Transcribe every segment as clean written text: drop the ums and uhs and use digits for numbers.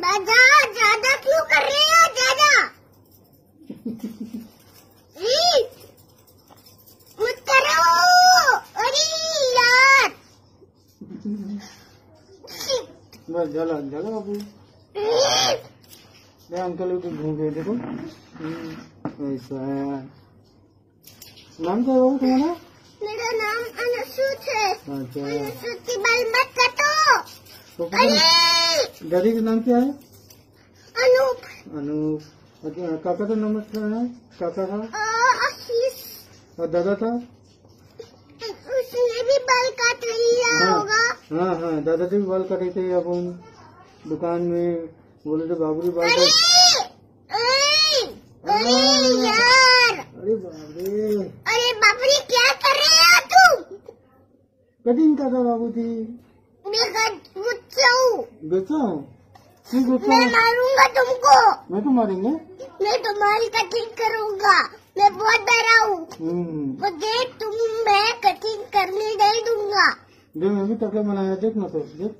दादा ज्यादा क्यों कर रहे हो ज्यादा? मत करो। अरे यार बस जला जला बाबू। अंकल को घूम गए देखो। ऐसा है। नाम क्या है बाबू तुम्हारा? मेरा नाम अनुसूत है। अच्छा। अनुसूत की बाल मत काटो। तो दादी का नाम क्या है? अनूप। अनूप। अच्छा काका का नाम क्या है? काका का आशीष। और दादा का? उसने भी बाल काट लिया होगा। हाँ हाँ दादा से भी बाल काटे थे अपन दुकान में। बोले थे बाबू बाल काट। अरे यार। अरे बाबरे। अरे बाबरी क्या कर रहे हो तुम? कटिंग कर रहा बाबू जी। मैं गुस्सा हूँ। गुस्सा हूँ? क्यों गुस्सा? मैं मारूंगा तुमको। मैं तो मारेंगे? मैं तुम्हारी कटिंग करूंगा। मैं बहुत डरा हूँ। मुझे मैं कटिंग करने नहीं दूंगा। देख मैं भी टकला बनाया देख ना तो देख।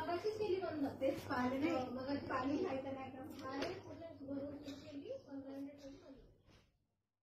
पाणी खायचं नाही का?